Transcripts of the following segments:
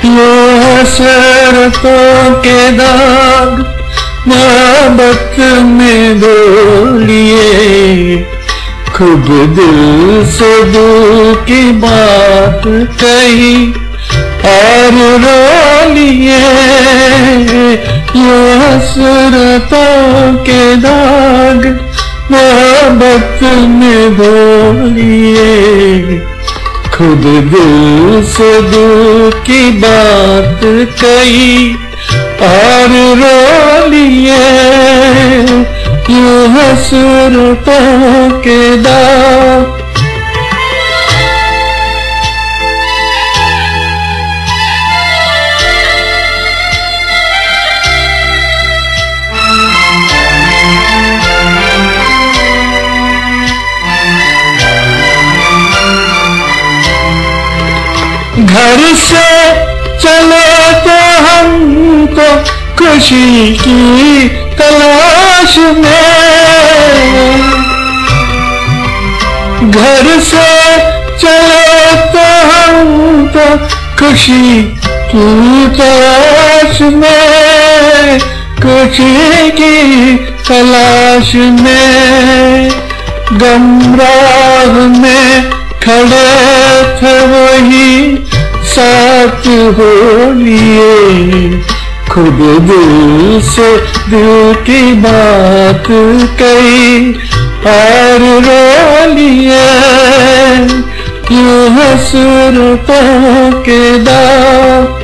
ये हसरतों के दाग मोहब्बत में धो लिए, खुद दिल से दिल की बात कही और रो लिए। ये हसरतों के दाग मोहब्बत में धो लिए, खुद दिल से दिल की बात कही और रो लिए। ये हसरतों के दाग घर से चले तो हम तो खुशी की तलाश में, घर से चले तो हम तो खुशी की तलाश में, खुशी की तलाश में। गमराह में खड़े थे वही साथ हो लिए, खुद दिल से दिल की बात कही और रो लिए। ये हसरतों के दाग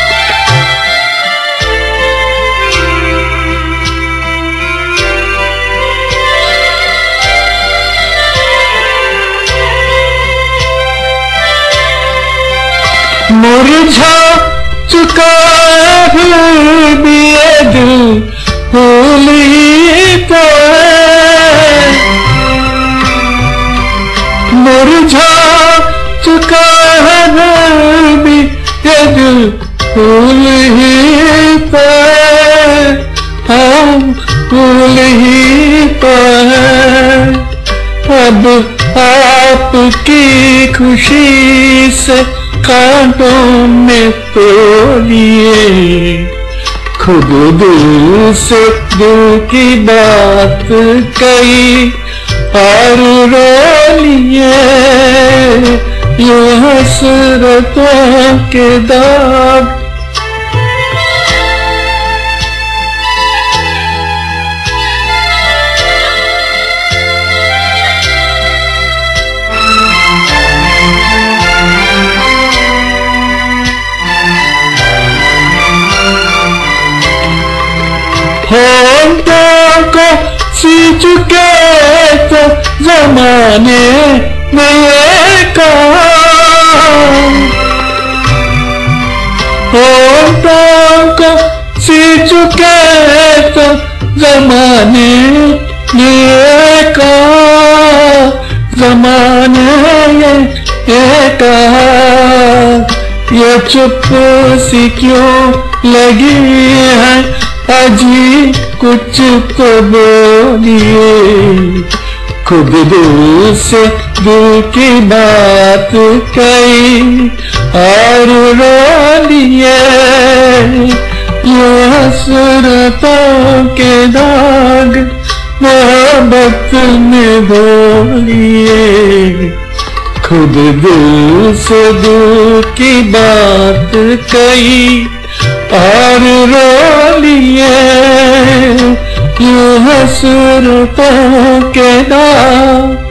मुरझा चुका है फिर भी ये दिल फूल ही तो है। मुरझा चुका है फिर भी ये दिल फूल ही तो है, हम फूल ही तो है। अब आपकी खुशी से कांटों में तोलिए, खुद दिल से दिल की बात कही और रो लिए। ये हसरतों के दाग होंठों को सी चुके तो जमाने में ये कहा, होंठों को सी चुके तो जमाने ने ये कहा, जमाने ये कहा। ये चुप सी क्यों लगी है अजी कुछ तो बोलिए, खुद दिल से दिल की बात कही और रो लिए। ये हसरतों के दाग मोहब्बत में धो लिए, खुद दिल से दिल की बात कही और रो लिए। ये हसरतों के दाग